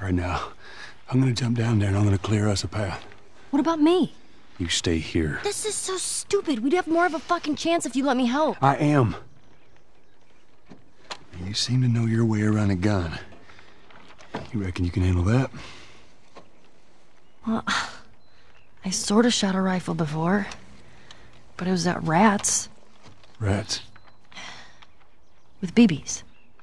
right now. I'm gonna jump down there and I'm gonna clear us a path. What about me? You stay here. This is so stupid. We'd have more of a fucking chance if you let me help. I am. You seem to know your way around a gun. You reckon you can handle that? Well, I sort of shot a rifle before, but it was at rats. Rats? With BBs.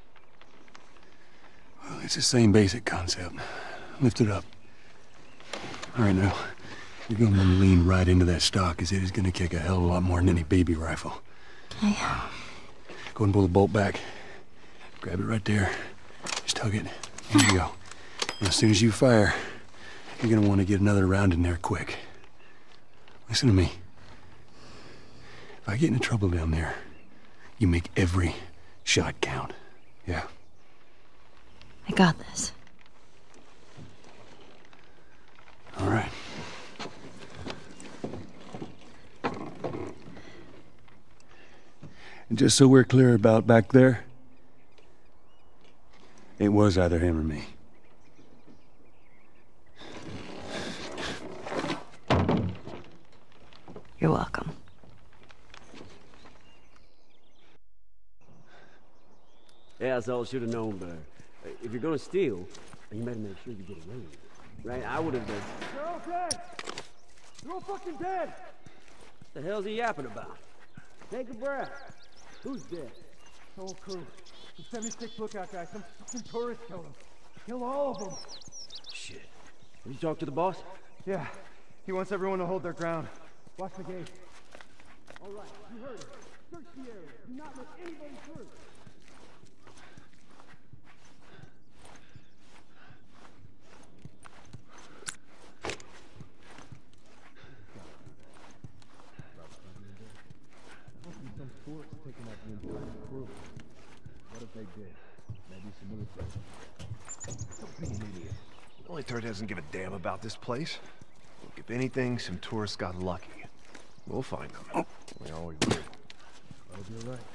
Well, it's the same basic concept. Lift it up. All right, now. You're gonna lean right into that stock, as it is gonna kick a hell of a lot more than any baby rifle. Okay. Go and pull the bolt back. Grab it right there. Just tug it. Here you go. And as soon as you fire, you're gonna want to get another round in there quick. Listen to me. If I get into trouble down there, you make every shot count. Yeah? I got this. All right. And just so we're clear about back there, it was either him or me. You're welcome. Yeah, that's all I should have known better. If you're gonna steal, you better make sure you get away with it. Right? I would have been. They're all dead! They're all fucking dead! What the hell's he yapping about? Take a breath. Who's dead? The whole crew. The 76 lookout guy. Some fucking tourist killed him. Kill all of them. Shit. Did you talk to the boss? Yeah. He wants everyone to hold their ground. Watch the gate. All right, you heard it. Search the area. Do not let anybody through. Some tourists picking up the entire crew. What if they did? Maybe some military. Don't be an idiot. The only turd doesn't give a damn about this place. Look, if anything, some tourists got lucky. We'll find them. We always do. That'll be right.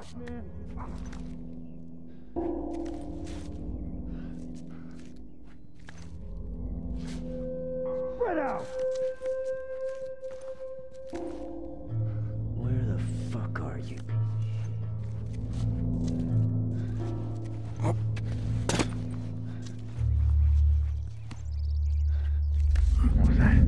Spread out! Where the fuck are you? What was that?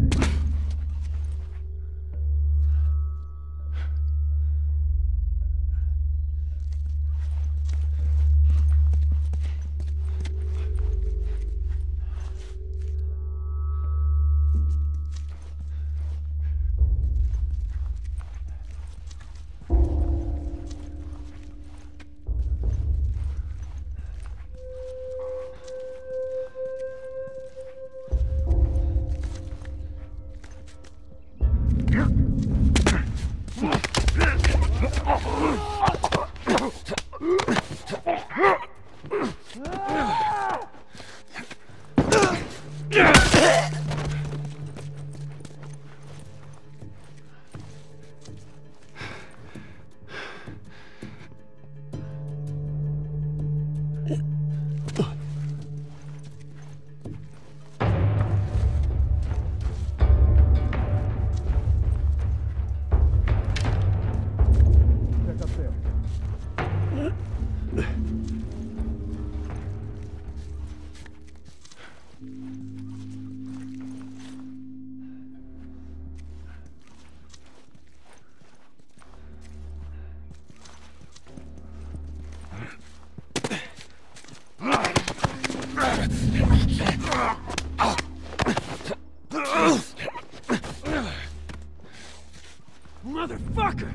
Motherfucker!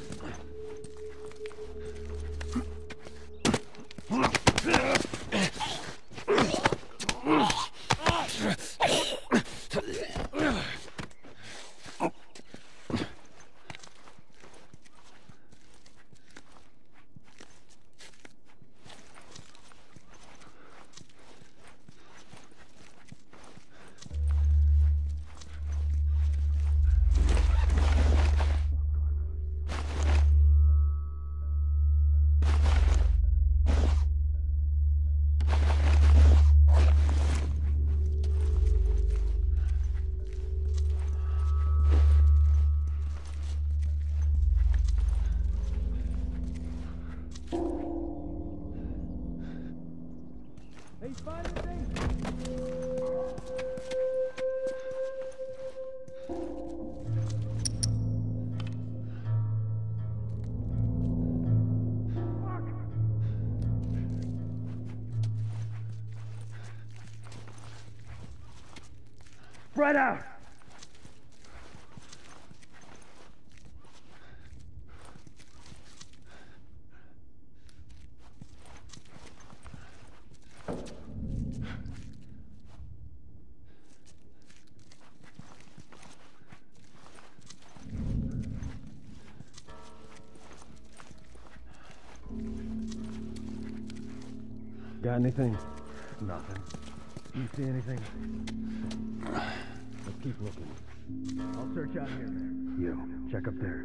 Spread out! Got anything? Nothing. You see anything? Let's keep looking. I'll search out here, man. You, check up there.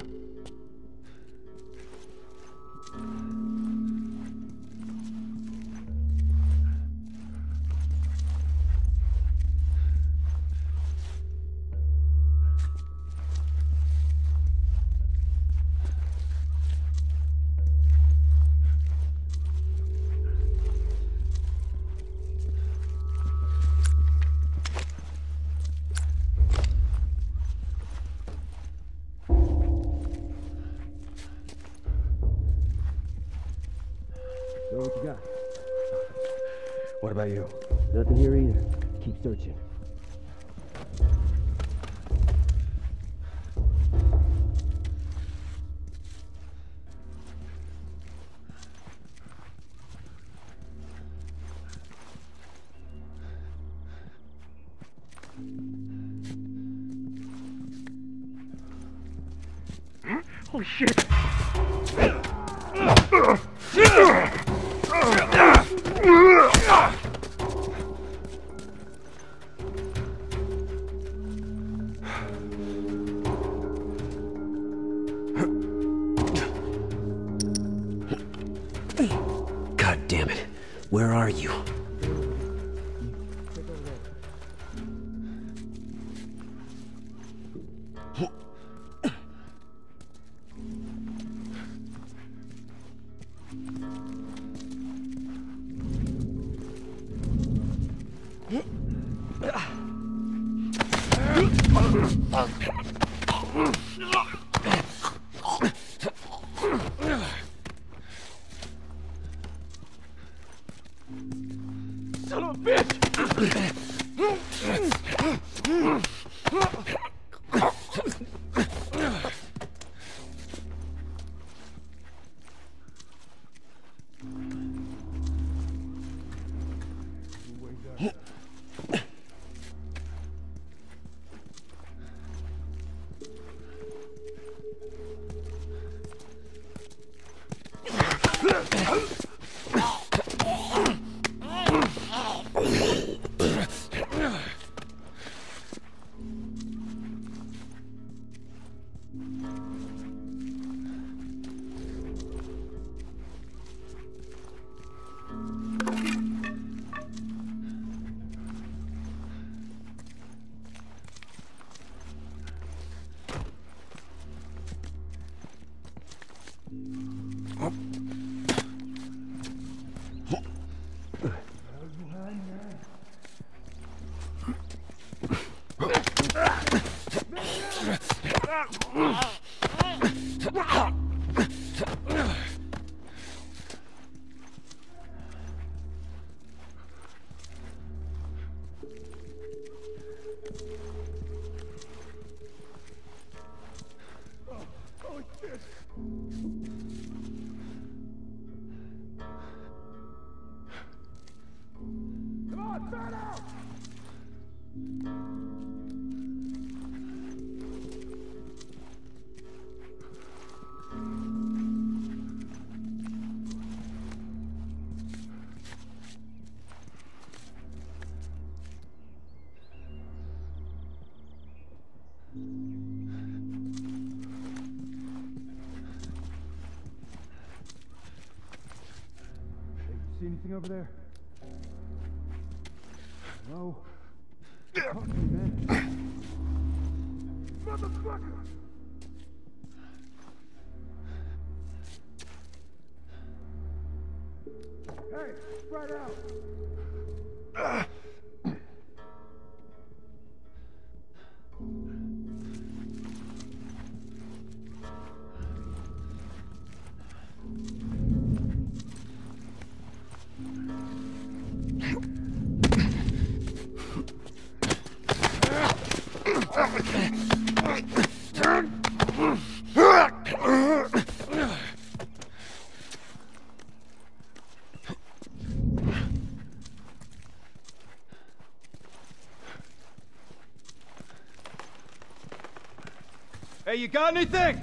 So what you got? What about you? Nothing here either. Keep searching. Holy shit! Where are you? Son of a bitch! See anything over there? Hello? Talk to me, man. Motherfucker! Hey, spread out! Hey, you got anything?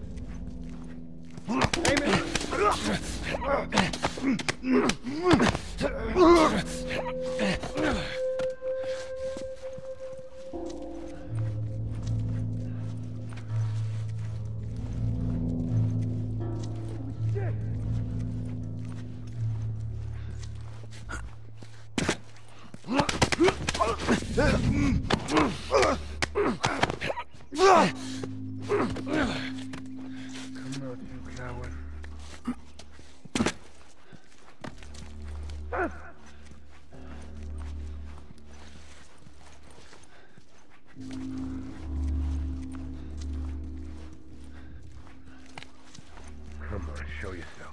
Come on, show yourself.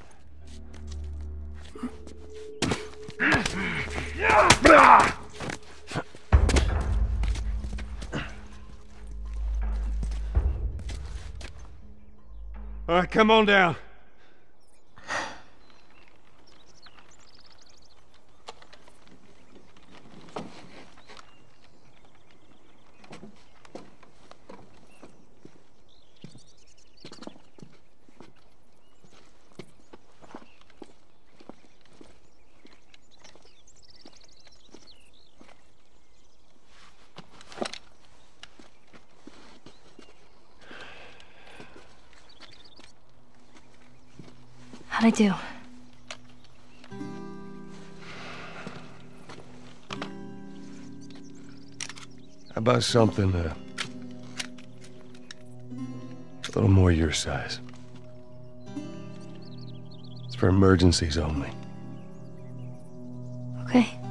All right, come on down. How'd I do? How about something a little more your size? It's for emergencies only. Okay.